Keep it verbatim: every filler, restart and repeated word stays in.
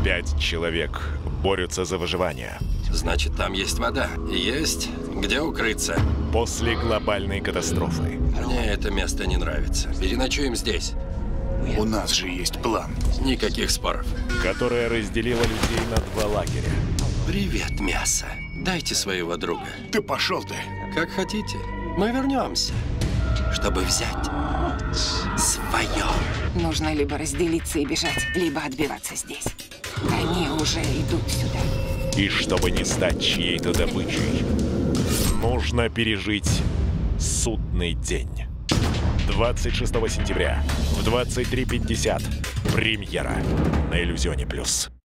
Пять человек борются за выживание. Значит, там есть вода. Есть где укрыться. После глобальной катастрофы. Мне это место не нравится. Переночуем здесь. У нас же есть план. Никаких споров. Которая разделила людей на два лагеря. Привет, мясо. Дайте своего друга. Ты пошел ты. Как хотите. Мы вернемся, чтобы взять свое. Нужно либо разделиться и бежать, либо отбиваться здесь. Они уже идут сюда. И чтобы не стать чьей-то добычей, нужно пережить судный день. двадцать шестого сентября в двадцать три пятьдесят. Премьера на Иллюзионе плюс.